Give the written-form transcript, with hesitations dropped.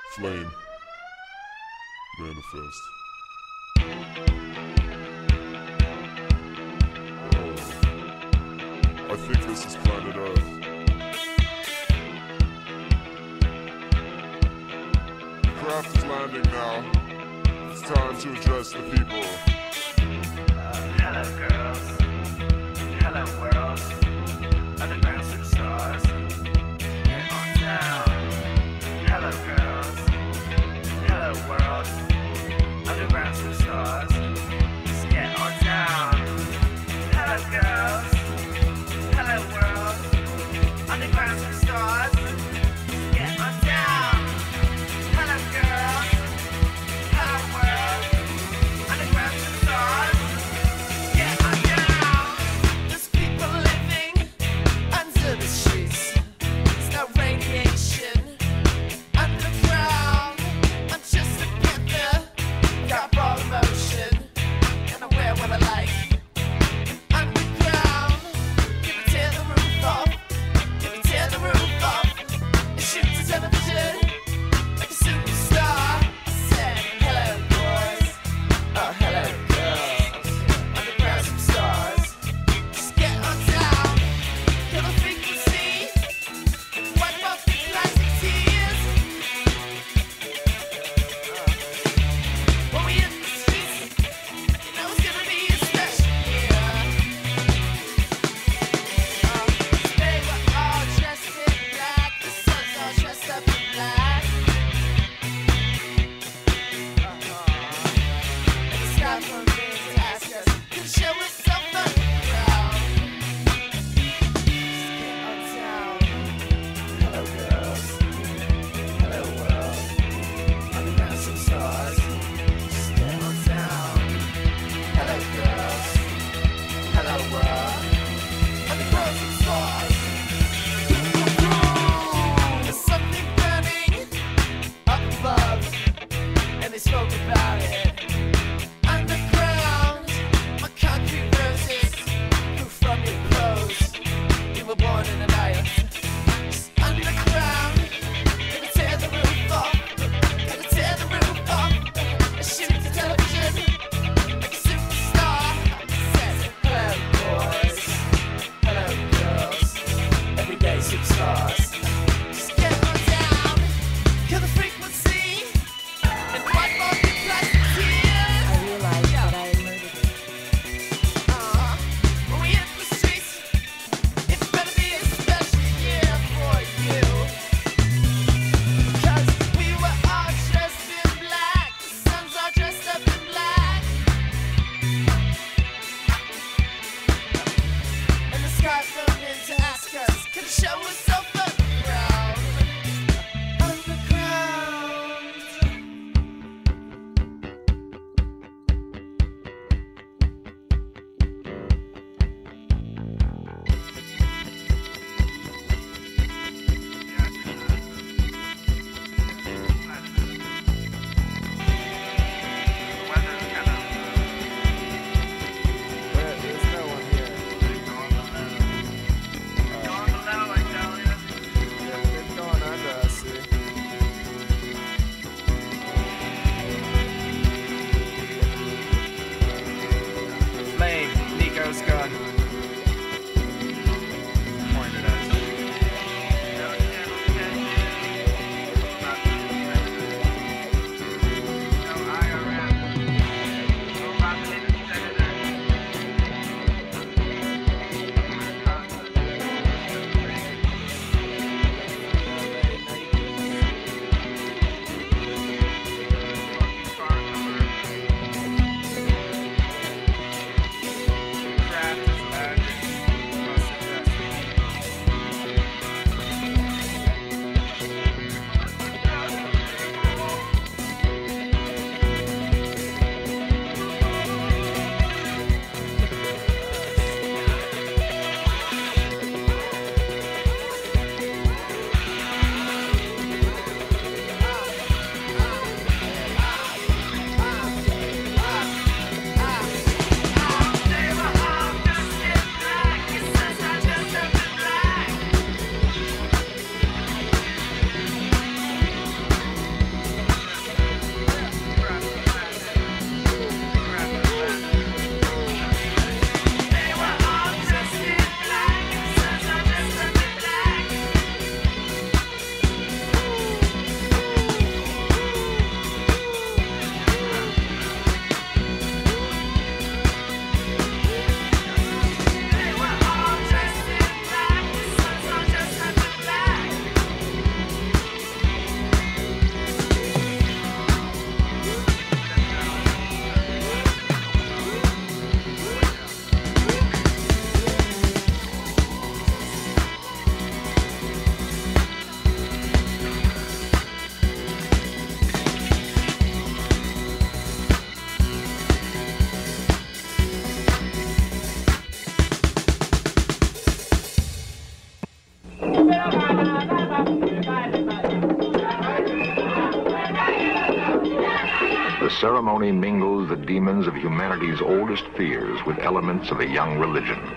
Flame. Manifest. I think this is planet Earth. The craft is landing now. It's time to address the people. Hello girls, hello world, underground superstars, get on down. Hello girls, hello world, underground superstars, just get on down. Hello girls, hello world, underground superstars, just get on down. Hello girls, hello world, underground superstars. Yeah, I'm down. The ceremony mingles the demons of humanity's oldest fears with elements of a young religion.